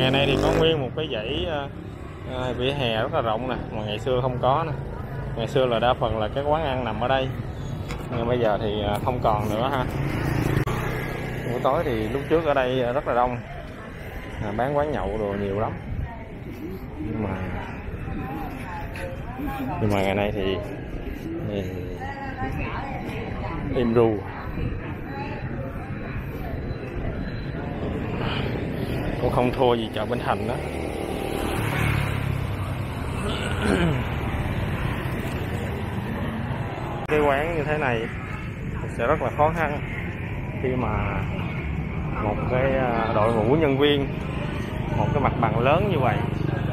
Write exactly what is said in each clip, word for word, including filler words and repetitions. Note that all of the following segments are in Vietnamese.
ngày nay thì có nguyên một cái dãy à, vỉa hè rất là rộng nè, mà ngày xưa không có nè. Ngày xưa là đa phần là các quán ăn nằm ở đây, nhưng bây giờ thì không còn nữa ha. Buổi tối thì lúc trước ở đây rất là đông, à, bán quán nhậu đồ nhiều lắm, nhưng mà nhưng mà ngày nay thì, thì im ru, cũng không thua gì chợ Bến Thành đó. Cái quán như thế này sẽ rất là khó khăn khi mà một cái đội ngũ nhân viên, một cái mặt bằng lớn như vậy,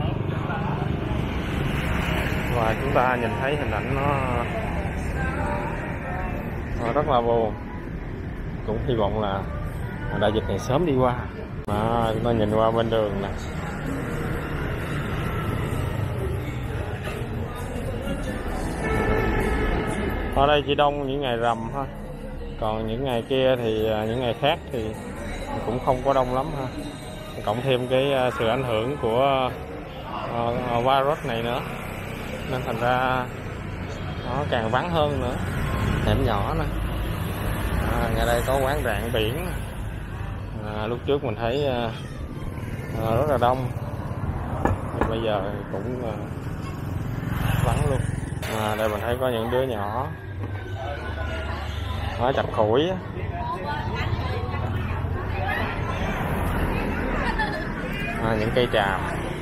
và chúng ta nhìn thấy hình ảnh nó, nó rất là buồn. Cũng hy vọng là đại dịch này sớm đi qua. À, chúng ta nhìn qua bên đường nè, ở đây chỉ đông những ngày rằm thôi, còn những ngày kia thì những ngày khác thì cũng không có đông lắm ha. Cộng thêm cái sự ảnh hưởng của uh, virus này nữa, nên thành ra nó càng vắng hơn nữa. Hẻm nhỏ nè, à, ngay đây có quán rạng biển. À, lúc trước mình thấy uh, uh, rất là đông, nhưng bây giờ cũng uh, vắng luôn. À, đây mình thấy có những đứa nhỏ nó chặt củi, à, những cây tràm.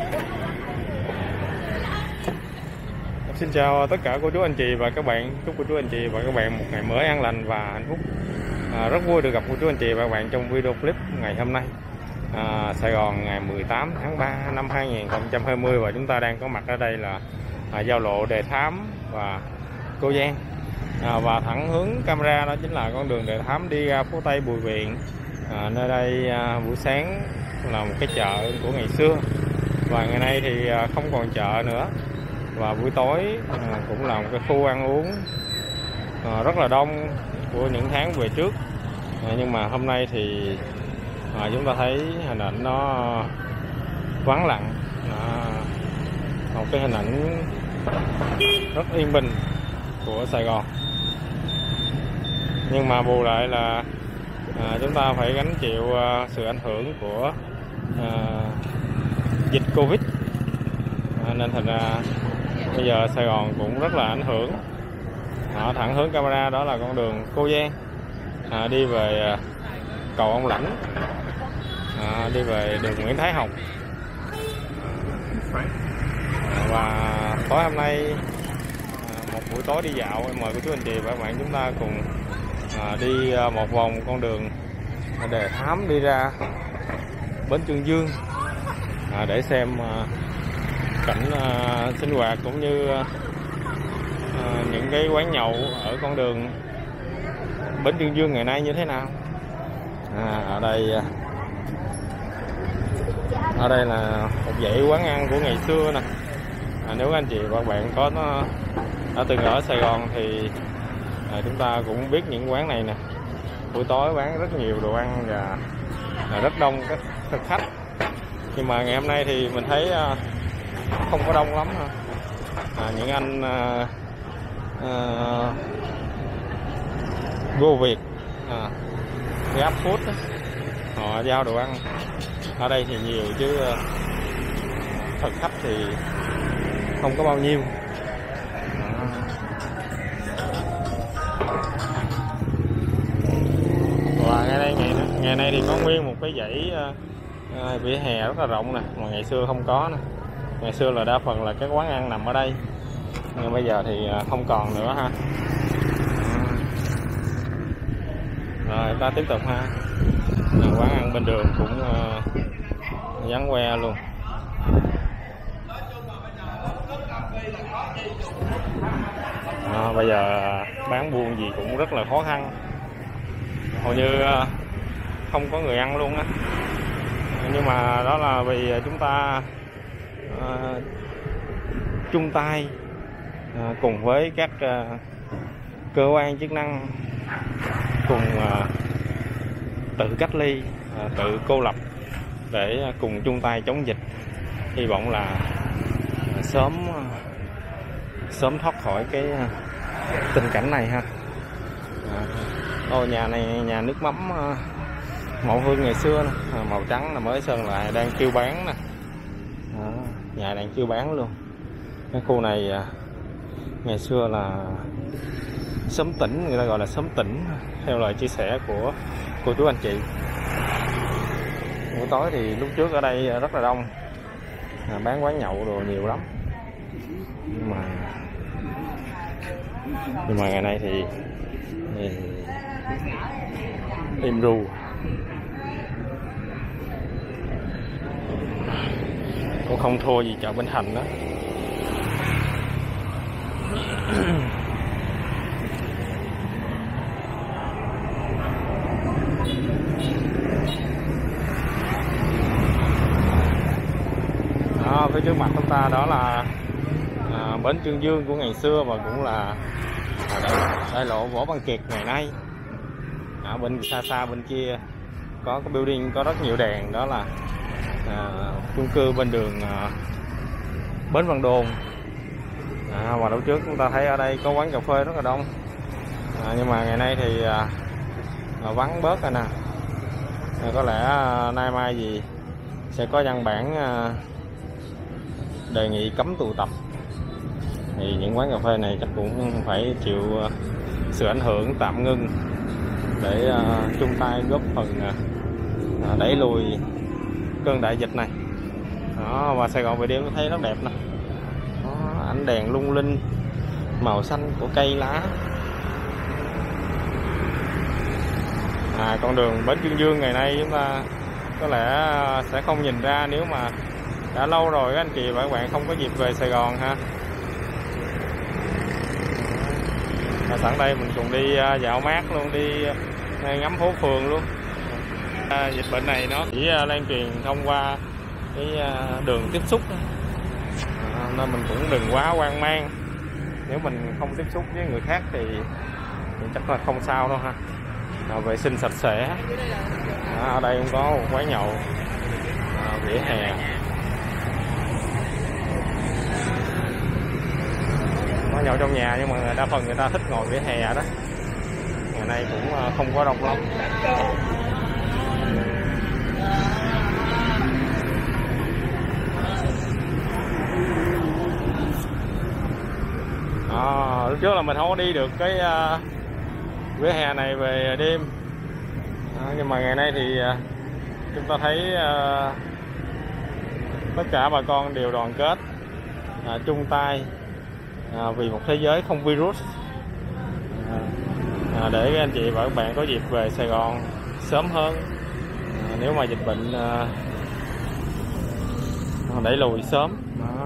Xin chào tất cả cô chú anh chị và các bạn. Chúc cô chú anh chị và các bạn một ngày mới an lành và hạnh phúc. À, rất vui được gặp cô chú anh chị và các bạn trong video clip ngày hôm nay. À, Sài Gòn ngày mười tám tháng ba năm hai nghìn không trăm hai mươi, và chúng ta đang có mặt ở đây là à, giao lộ Đề Thám và Cô Giang. À, và thẳng hướng camera đó chính là con đường Đề Thám đi ra phố Tây Bùi Viện. À, nơi đây à, buổi sáng là một cái chợ của ngày xưa, và ngày nay thì à, không còn chợ nữa, và buổi tối à, cũng là một cái khu ăn uống à, rất là đông của những tháng về trước. À, nhưng mà hôm nay thì à, chúng ta thấy hình ảnh nó vắng lặng, à, một cái hình ảnh rất yên bình của Sài Gòn. Nhưng mà bù lại là à, chúng ta phải gánh chịu à, sự ảnh hưởng của à, dịch Covid, à, nên thành ra bây giờ Sài Gòn cũng rất là ảnh hưởng. À, thẳng hướng camera đó là con đường Cô Giang, à, đi về à, cầu Ông Lãnh, à, đi về đường Nguyễn Thái Học. À, và tối hôm nay à, một buổi tối đi dạo, em mời cô chú anh chị và các bạn chúng ta cùng à, đi à, một vòng con đường Đề Thám đi ra bến Trương Dương, à, để xem à, cảnh à, sinh hoạt cũng như à, những cái quán nhậu ở con đường bến Trương Dương ngày nay như thế nào. À, ở đây ở đây là một dãy quán ăn của ngày xưa nè. À, nếu anh chị và các bạn có nó đã từng ở Sài Gòn thì à, chúng ta cũng biết những quán này nè. Buổi tối bán rất nhiều đồ ăn và à, rất đông các thực khách. Nhưng mà ngày hôm nay thì mình thấy à, không có đông lắm ha. À, những anh à, à, Go Việt, à, Grab Food đó, họ giao đồ ăn ở đây thì nhiều, chứ uh, thực khách thì không có bao nhiêu. À. Và ngày nay ngày, ngày nay thì có nguyên một cái dãy uh, uh, vỉa hè rất là rộng nè, mà ngày xưa không có nè. Ngày xưa là đa phần là các quán ăn nằm ở đây, nhưng bây giờ thì uh, không còn nữa ha. Rồi ta tiếp tục ha. Quán ăn bên đường cũng uh, vắng que luôn. À, bây giờ bán buôn gì cũng rất là khó khăn, hầu như uh, không có người ăn luôn á. Nhưng mà đó là vì chúng ta uh, chung tay uh, cùng với các uh, cơ quan chức năng cùng uh, tự cách ly, uh, tự cô lập để cùng chung tay chống dịch. Hy vọng là sớm sớm thoát khỏi cái tình cảnh này ha. Ô, nhà này nhà nước mắm Mậu Hương ngày xưa nè, màu trắng là mới sơn lại, đang kêu bán nè. Đó, nhà đang kêu bán luôn. Cái khu này ngày xưa là xóm tỉnh, người ta gọi là xóm tỉnh theo lời chia sẻ của cô chú anh chị. Buổi tối thì lúc trước ở đây rất là đông, à, bán quán nhậu đồ nhiều lắm, nhưng mà nhưng mà ngày nay thì, thì im ru. Cũng không thua gì chợ Bến Thành đó. Đó, phía trước mặt chúng ta đó là à, bến Trương Dương của ngày xưa, và cũng là à, đại, đại lộ Võ Văn Kiệt ngày nay. Ở bên xa xa bên kia có cái building có rất nhiều đèn, đó là à, chung cư bên đường à, Bến Văn Đồn. À, và lúc trước chúng ta thấy ở đây có quán cà phê rất là đông, à, nhưng mà ngày nay thì à, à, vắng bớt rồi nè. À, có lẽ à, nay mai gì sẽ có văn bản à, đề nghị cấm tụ tập, thì những quán cà phê này chắc cũng phải chịu uh, sự ảnh hưởng, tạm ngưng để uh, chung tay góp phần uh, đẩy lùi cơn đại dịch này. Đó, và Sài Gòn về đêm thấy rất đẹp nè. Đó, ánh đèn lung linh, màu xanh của cây lá. À, con đường bến Trương Dương ngày nay chúng ta có lẽ sẽ không nhìn ra nếu mà đã lâu rồi các anh chị và các bạn không có dịp về Sài Gòn ha. À, sẵn đây mình cùng đi uh, dạo mát luôn, đi uh, ngắm phố phường luôn. À, dịch bệnh này nó chỉ uh, lan truyền thông qua cái uh, đường tiếp xúc, à, nên mình cũng đừng quá hoang mang. Nếu mình không tiếp xúc với người khác thì, thì chắc là không sao đâu ha. À, vệ sinh sạch sẽ. À, ở đây cũng có một quán nhậu à, vỉa hè. Có nhậu trong nhà nhưng mà đa phần người ta thích ngồi vỉa hè đó. Ngày nay cũng không có đông lắm. À, lúc trước là mình không có đi được cái uh, vỉa hè này về đêm, à, nhưng mà ngày nay thì uh, chúng ta thấy uh, tất cả bà con đều đoàn kết, uh, chung tay À, vì một thế giới không virus, à, à, để các anh chị và các bạn có dịp về Sài Gòn sớm hơn, à, nếu mà dịch bệnh à, đẩy lùi sớm. À.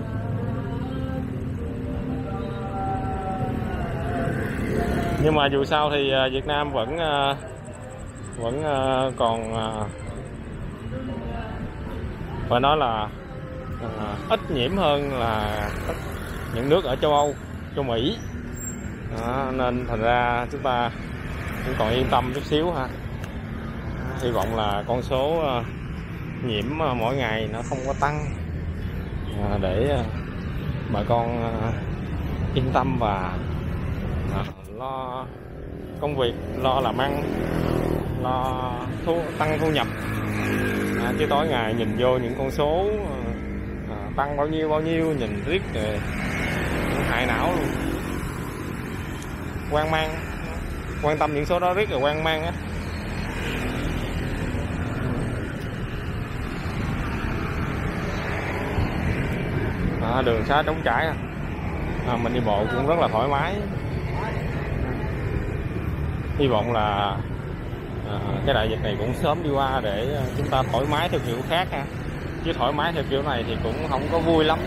Nhưng mà dù sao thì à, Việt Nam vẫn à, vẫn à, còn à, phải nói là à, ít nhiễm hơn là những nước ở châu Âu, châu Mỹ. Đó, nên thành ra chúng ta cũng còn yên tâm chút xíu ha. Hy vọng là con số uh, nhiễm uh, mỗi ngày nó không có tăng, uh, để uh, bà con uh, yên tâm và uh, lo công việc, lo làm ăn, lo thu, tăng thu nhập. À, chứ tối ngày nhìn vô những con số uh, tăng bao nhiêu bao nhiêu, nhìn riết rồi hại não luôn, hoang mang, quan tâm những số đó riết rồi hoang mang á. À, đường xá trống trải, à, mình đi bộ cũng rất là thoải mái. Hy vọng là à, cái đại dịch này cũng sớm đi qua để chúng ta thoải mái theo kiểu khác ha, chứ thoải mái theo kiểu này thì cũng không có vui lắm.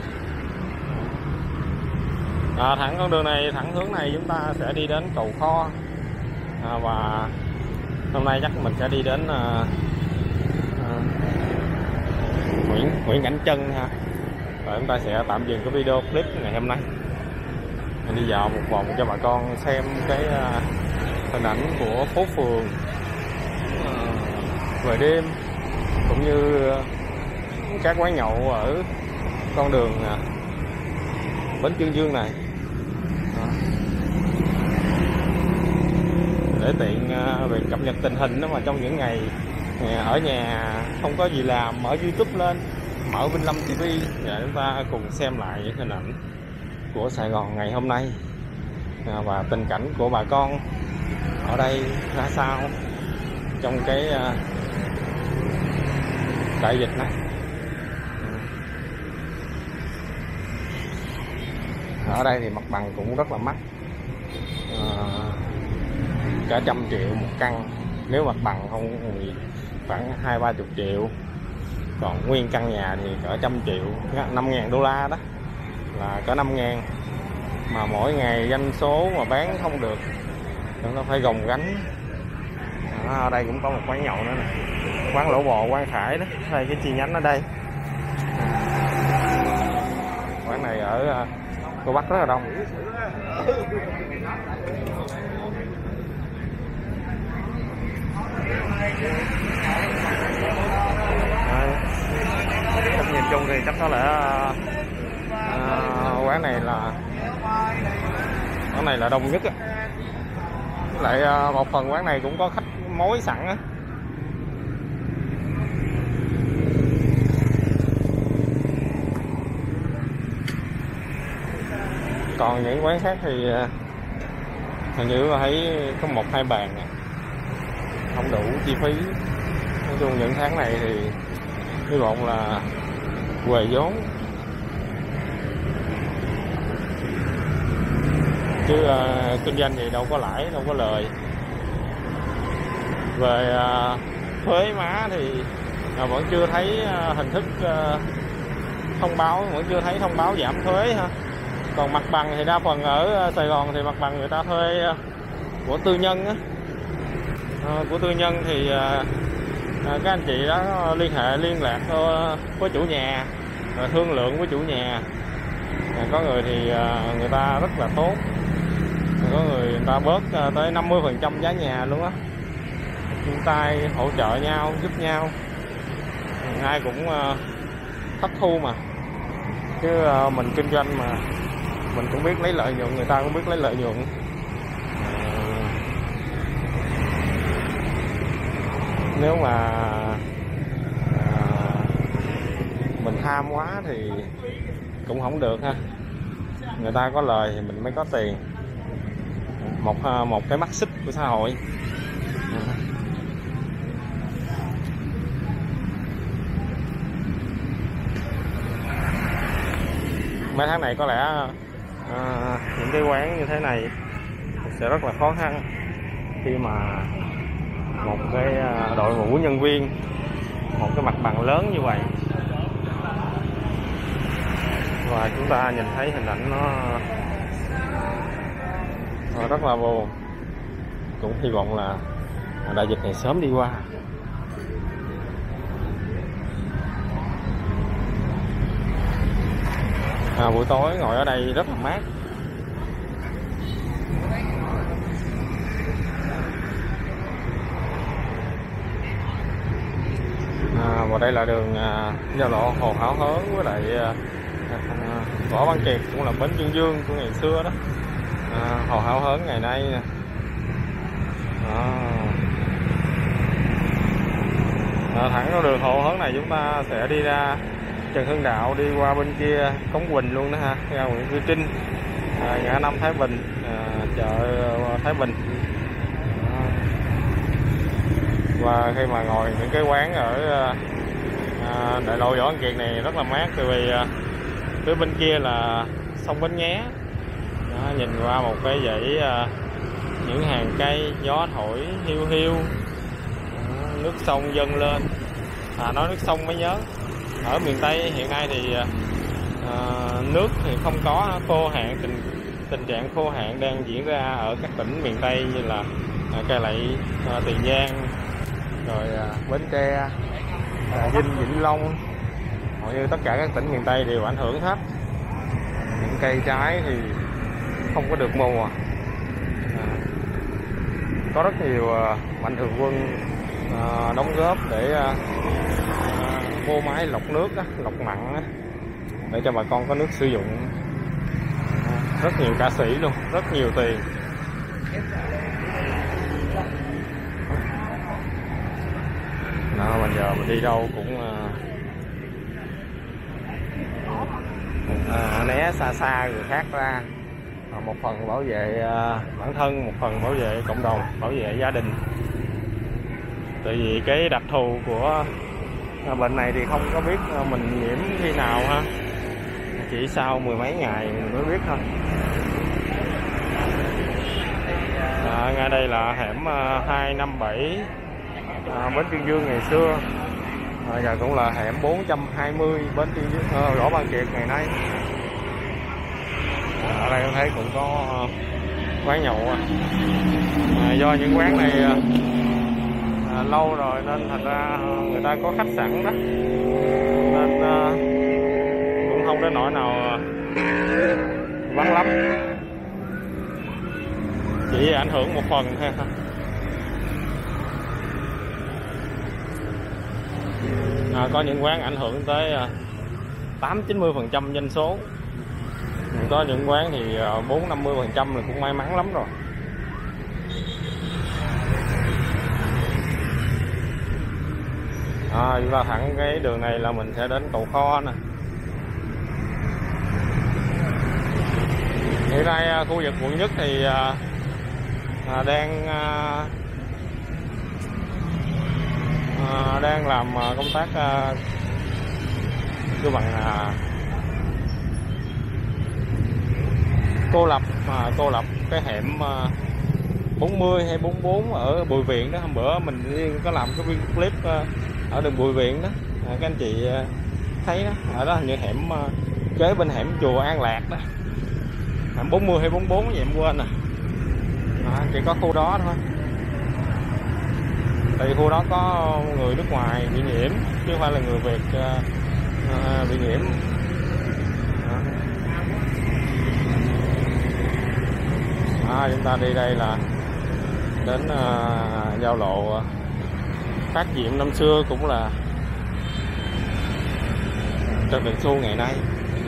À, thẳng con đường này, thẳng hướng này chúng ta sẽ đi đến cầu Kho, à, và hôm nay chắc mình sẽ đi đến à, à, Nguyễn Nguyễn Cảnh Trân ha. Và chúng ta sẽ tạm dừng cái video clip ngày hôm nay, mình đi dạo một vòng cho bà con xem cái uh, hình ảnh của phố phường uh, về đêm, cũng như các quán nhậu ở con đường Bến Chương Dương này. Đó. Để tiện về cập nhật tình hình đó, mà trong những ngày ở nhà không có gì làm, mở YouTube lên, mở Vinh Lâm ti vi và chúng ta cùng xem lại những hình ảnh của Sài Gòn ngày hôm nay và tình cảnh của bà con ở đây ra sao trong cái đại dịch này. Ở đây thì mặt bằng cũng rất là mắc, à, cả trăm triệu một căn, nếu mặt bằng không thì khoảng hai ba chục triệu, còn nguyên căn nhà thì cỡ trăm triệu, năm ngàn đô la đó là cỡ năm ngàn, mà mỗi ngày doanh số mà bán không được chúng ta phải gồng gánh. À, ở đây cũng có một quán nhậu nữa nè, quán Lỗ Bò, quán Khải đó, đây cái chi nhánh ở đây. Quán này ở Cô Bắc rất là đông. Trong nhìn chung thì chắc có lẽ à, quán này là quán này là đông nhất á. Lại à, một phần quán này cũng có khách mối sẵn á. Còn những quán khác thì hình như là thấy có một hai bàn không đủ chi phí. Nói chung những tháng này thì hy vọng là huề vốn, chứ uh, kinh doanh thì đâu có lãi, đâu có lời. Về uh, thuế má thì uh, vẫn chưa thấy uh, hình thức uh, thông báo, vẫn chưa thấy thông báo giảm thuế ha. Còn mặt bằng thì đa phần ở Sài Gòn thì mặt bằng người ta thuê của tư nhân á, à, của tư nhân thì à, các anh chị đó liên hệ liên lạc với chủ nhà, rồi thương lượng với chủ nhà. À, có người thì à, người ta rất là tốt, có người người ta bớt à, tới năm mươi phần trăm giá nhà luôn á, chung tay hỗ trợ nhau, giúp nhau, ai cũng à, thất thu mà, chứ à, mình kinh doanh mà mình cũng biết lấy lợi nhuận, người ta cũng biết lấy lợi nhuận. À, nếu mà à, mình tham quá thì cũng không được ha. Người ta có lời thì mình mới có tiền, một một cái mắt xích của xã hội. À. Mấy tháng này có lẽ À, những cái quán như thế này sẽ rất là khó khăn khi mà một cái đội ngũ nhân viên, một cái mặt bằng lớn như vậy, và chúng ta nhìn thấy hình ảnh nó, nó rất là buồn. Cũng hy vọng là đại dịch này sớm đi qua. À, buổi tối ngồi ở đây rất là mát. À, và đây là đường à, giao lộ Hồ Hảo Hớn với lại à, à, Võ Văn Kiệt, cũng là Bến Chương Dương của ngày xưa đó. À, Hồ Hảo Hớn ngày nay nè. À. À, thẳng vào đường Hồ Hớn này chúng ta sẽ đi ra Trần Hưng Đạo, đi qua bên kia Cống Quỳnh luôn đó ha, ra Nguyễn Duy Trinh, à, ngã năm Thái Bình, à, chợ Thái Bình. À. Và khi mà ngồi những cái quán ở à, đại lộ Võ Văn Kiệt này rất là mát, tại vì à, phía bên kia là sông Bến Nghé. Đó, nhìn qua một cái dãy à, những hàng cây, gió thổi hiu hiu, à, nước sông dâng lên. À, nói nước sông mới nhớ, ở miền Tây hiện nay thì à, nước thì không có, khô hạn, tình tình trạng khô hạn đang diễn ra ở các tỉnh miền Tây như là à, Cai Lậy, à, Tiền Giang, rồi à, Bến Tre, à, Vinh, Vĩnh Long, hầu như tất cả các tỉnh miền Tây đều ảnh hưởng hết. Những cây trái thì không có được mùa. À, có rất nhiều à, mạnh thường quân à, đóng góp để à, vô máy lọc nước đó, lọc mặn đó, để cho bà con có nước sử dụng. Rất nhiều ca sĩ luôn, rất nhiều tiền. Đó, bây giờ mình đi đâu cũng à, né xa xa người khác ra, à, một phần bảo vệ à, bản thân, một phần bảo vệ cộng đồng, bảo vệ gia đình. Tại vì cái đặc thù của à, bệnh này thì không có biết à, mình nhiễm khi nào ha, chỉ sau mười mấy ngày mình mới biết thôi. À, ngay đây là hẻm à, hai năm bảy à, Bến Tuyên Dương ngày xưa, à, giờ cũng là hẻm bốn trăm hai mươi Bến Tuyên Dương, à, Võ Văn Kiệt ngày nay. À, ở đây tôi thấy cũng có quán nhậu, à, do những quán này à, lâu rồi nên thành ra người ta có khách sẵn đó, nên à, cũng không đến nỗi nào vắng lắm, chỉ ảnh hưởng một phần thôi. À, có những quán ảnh hưởng tới tám chín mươi phần trăm doanh số, có những quán thì bốn năm mươi phần trăm là cũng may mắn lắm rồi. À, chúng ta thẳng cái đường này là mình sẽ đến cầu Kho nè. Hiện nay khu vực quận nhất thì à, đang à, à, đang làm công tác à, kêu bằng à, cô lập à, cô lập cái hẻm à, bốn mươi hay bốn mươi bốn ở Bùi Viện đó. Hôm bữa mình có làm cái video clip à, ở đường Bùi Viện đó, à, các anh chị à, thấy đó, ở đó hình như hẻm à, kế bên hẻm chùa An Lạc đó, hẻm bốn mươi hay bốn mươi bốn gì em quên nè. À, chỉ có khu đó thôi, tại vì khu đó có người nước ngoài bị nhiễm chứ không phải là người Việt à, à, bị nhiễm. À, chúng ta đi đây là đến uh, giao lộ uh, Phát Diệm năm xưa cũng là Trần Đình Xu ngày nay.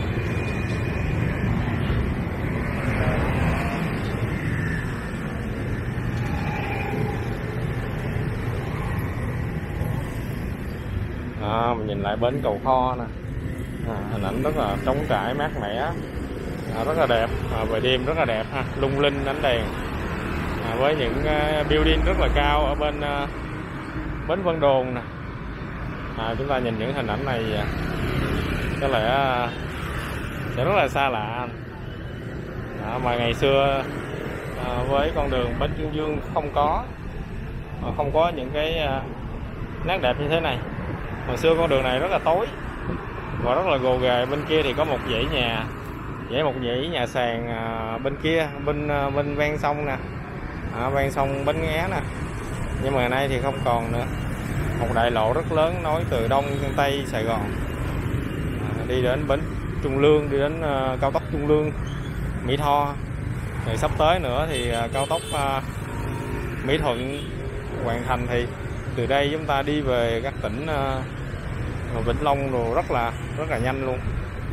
À, mình nhìn lại bến cầu Kho nè, à, hình ảnh rất là trống trải mát mẻ, à, rất là đẹp, à, về đêm rất là đẹp ha, lung linh ánh đèn, à, với những uh, building rất là cao ở bên uh, bến Vân Đồn nè. À, chúng ta nhìn những hình ảnh này uh, có lẽ uh, sẽ rất là xa lạ, à, mà ngày xưa uh, với con đường Bến Tuyên Dương không có uh, không có những cái uh, nét đẹp như thế này. Hồi xưa con đường này rất là tối và rất là gồ ghề. Bên kia thì có một dãy nhà, dãy một dãy nhà sàn à, bên kia, bên à, bên ven sông nè, à, ven sông Bến Nghé nè. Nhưng mà ngày nay thì không còn nữa. Một đại lộ rất lớn nối từ đông sang tây Sài Gòn, à, đi đến bến Trung Lương, đi đến à, cao tốc Trung Lương Mỹ Tho. Rồi sắp tới nữa thì à, cao tốc à, Mỹ Thuận hoàn thành, thì từ đây chúng ta đi về các tỉnh uh, Vĩnh Long rồi rất là rất là nhanh luôn.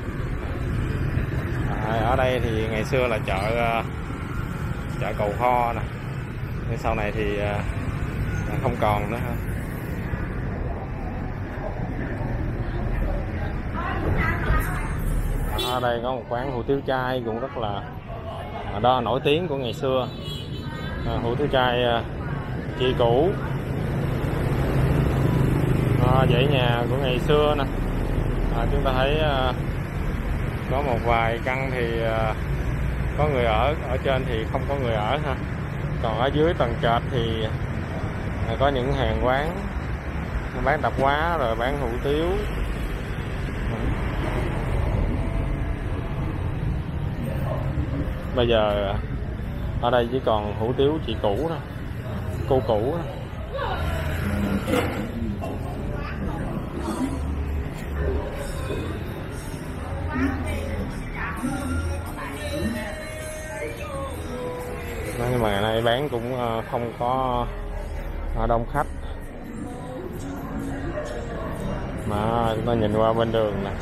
À, ở đây thì ngày xưa là chợ uh, chợ cầu Kho nè, nhưng sau này thì uh, không còn nữa ha. Ở đây có một quán hủ tiếu chay cũng rất là uh, đó nổi tiếng của ngày xưa, uh, hủ tiếu chay uh, chị cũ. À, dãy nhà của ngày xưa nè, à, chúng ta thấy à, có một vài căn thì à, có người ở, ở trên thì không có người ở ha. Còn ở dưới tầng trệt thì à, có những hàng quán bán tạp hóa rồi bán hủ tiếu. Bây giờ ở đây chỉ còn hủ tiếu chị cũ thôi, cô cũ thôi. Nhưng mà ngày nay bán cũng không có đông khách. Mà chúng ta nhìn qua bên đường nè,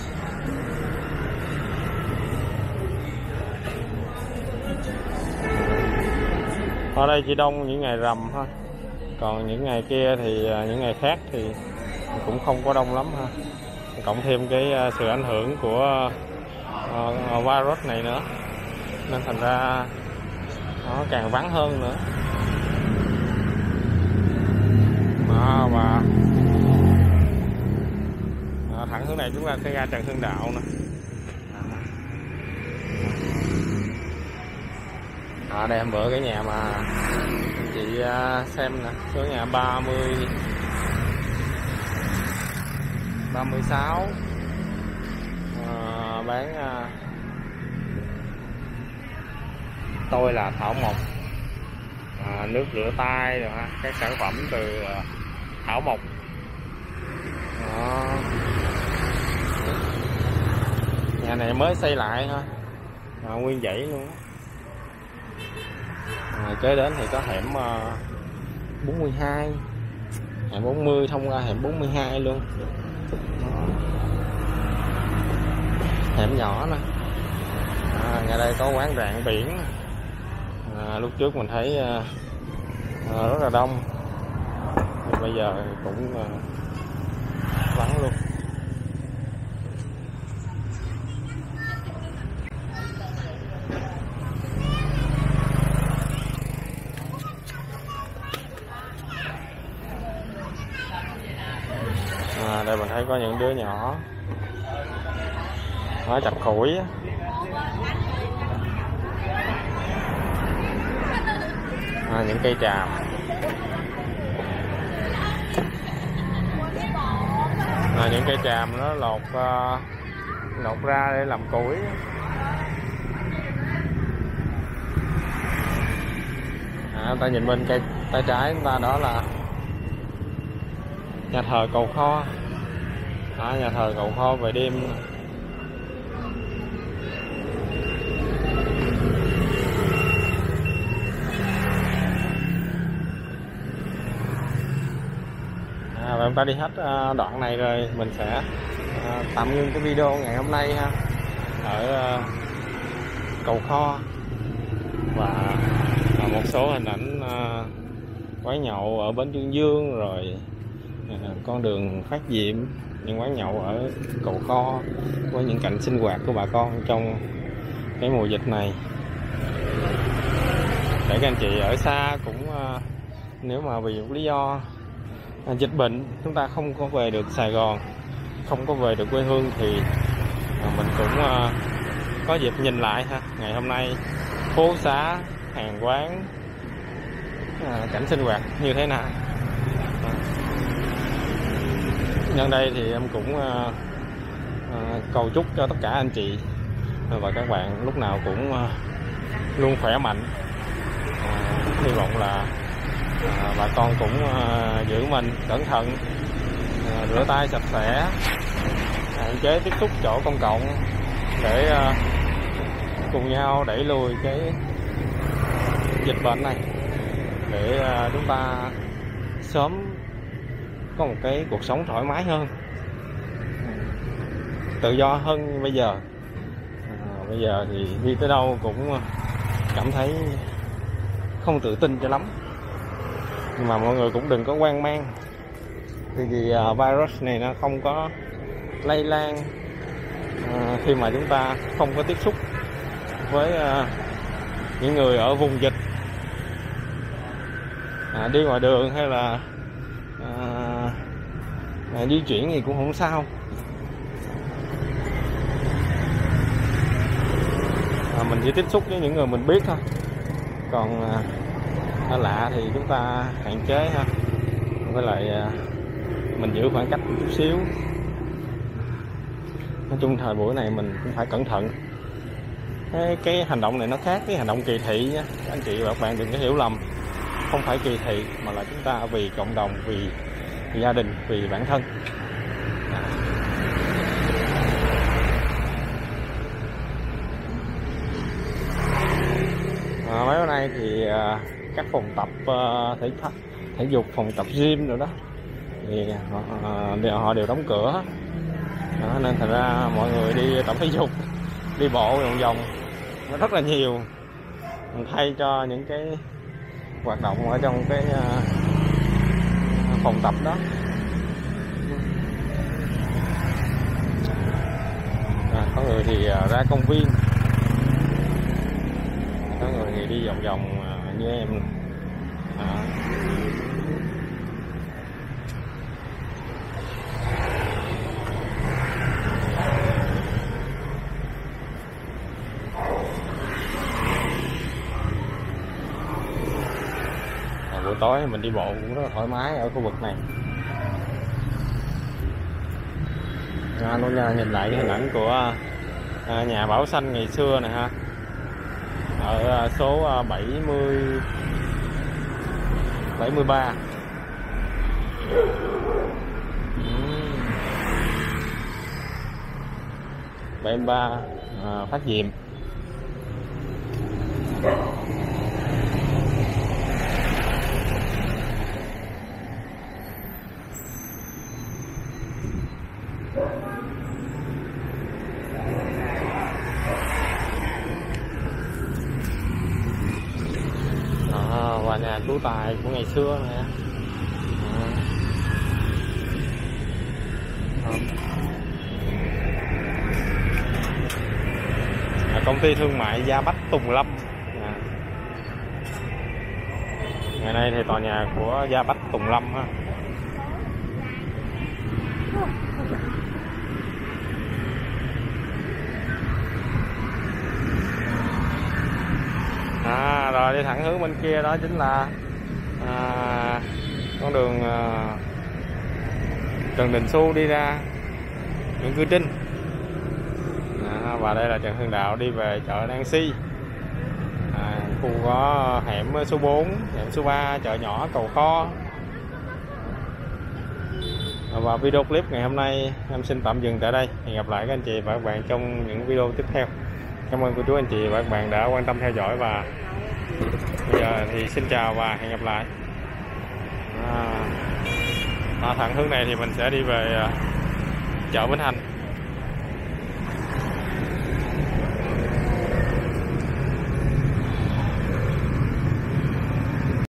ở đây chỉ đông những ngày rằm thôi, còn những ngày kia thì những ngày khác thì cũng không có đông lắm ha. Cộng thêm cái sự ảnh hưởng của uh, virus này nữa nên thành ra nó càng vắng hơn nữa. Đó, và à, thẳng hướng này chúng ta sẽ ra Trần Hưng Đạo nè. À, đây hôm bữa cái nhà mà chị uh, xem nè, số nhà ba mươi ba mươi sáu à, bán à, tôi là thảo mộc, à, nước rửa tay rồi ha, các sản phẩm từ à, thảo mộc. Đó. Nhà này mới xây lại thôi, à, nguyên dãy luôn. À, kế đến thì có hẻm uh, bốn mươi hai, hẻm bốn mươi thông qua hẻm bốn mươi hai luôn. Hẻm nhỏ nè, à, ngay đây có quán rạng biển. À, lúc trước mình thấy uh, uh, rất là đông, nhưng bây giờ cũng uh, vắng luôn. À, đây mình thấy có những đứa nhỏ nó chặt củi á. À, những cây tràm, à, những cây tràm nó lột uh, lột ra để làm củi. À, ta nhìn bên cây tay trái chúng ta đó là nhà thờ Cầu Kho. À, nhà thờ Cầu Kho về đêm. À, và chúng ta đi hết đoạn này rồi mình sẽ tạm ngưng cái video ngày hôm nay ha, ở Cầu Kho và một số hình ảnh quán nhậu ở bến Trương Dương, rồi con đường Phát Diệm, những quán nhậu ở Cầu Kho với những cảnh sinh hoạt của bà con trong cái mùa dịch này, để các anh chị ở xa cũng nếu mà vì một lý do dịch bệnh chúng ta không có về được Sài Gòn, không có về được quê hương thì mình cũng có dịp nhìn lại ha, ngày hôm nay phố xá, hàng quán, cảnh sinh hoạt như thế nào. Nhân đây thì em cũng uh, uh, cầu chúc cho tất cả anh chị và các bạn lúc nào cũng uh, luôn khỏe mạnh. Uh, hy vọng là uh, bà con cũng uh, giữ mình cẩn thận, uh, rửa tay sạch sẽ, hạn chế tiếp xúc chỗ công cộng để uh, cùng nhau đẩy lùi cái dịch bệnh này, để uh, chúng ta sớm có một cái cuộc sống thoải mái hơn, tự do hơn bây giờ. À, bây giờ thì đi tới đâu cũng cảm thấy không tự tin cho lắm, nhưng mà mọi người cũng đừng có hoang mang, vì uh, virus này nó không có lây lan uh, khi mà chúng ta không có tiếp xúc với uh, những người ở vùng dịch. À, đi ngoài đường hay là À, à, di chuyển gì cũng không sao. À, mình chỉ tiếp xúc với những người mình biết thôi, còn à, lạ thì chúng ta hạn chế ha, với lại à, mình giữ khoảng cách một chút xíu. Nói chung thời buổi này mình cũng phải cẩn thận. Cái, cái hành động này nó khác cái hành động kỳ thị nha, anh chị và các bạn đừng có hiểu lầm. Không phải kỳ thị mà là chúng ta vì cộng đồng, vì gia đình, vì bản thân. À, mấy bữa nay thì à, các phòng tập à, thể thao, thể dục, phòng tập gym rồi đó thì họ, họ đều đóng cửa. Đó, nên thành ra mọi người đi tập thể dục, đi bộ vòng vòng nó rất là nhiều, thay cho những cái hoạt động ở trong cái phòng tập đó. À, có người thì ra công viên, có người thì đi vòng vòng như em. À. À, buổi tối mình đi bộ cũng rất là thoải mái ở khu vực này. À, luôn nha, nhìn lại cái hình ảnh của à, nhà Bảo Xanh ngày xưa này ha, ở số bảy mươi bảy mươi ba. bảy mươi ba à, Phát Diệm. À, và nhà chú Tài của ngày xưa nè. À, công ty thương mại Gia Bách Tùng Lâm. À. Ngày nay thì tòa nhà của Gia Bách Tùng Lâm ha. À, rồi đi thẳng hướng bên kia đó chính là à, con đường à, Trần Đình Xu đi ra Nguyễn Cư Trinh. À, và đây là Trần Hưng Đạo đi về chợ Đan Si. À, khu có hẻm số bốn, hẻm số ba, chợ nhỏ Cầu Kho. Và video clip ngày hôm nay em xin tạm dừng tại đây. Hẹn gặp lại các anh chị và các bạn trong những video tiếp theo. Cảm ơn cô chú anh chị và các bạn đã quan tâm theo dõi, và bây giờ thì xin chào và hẹn gặp lại. À, à, thẳng hướng này thì mình sẽ đi về chợ Bến Thành.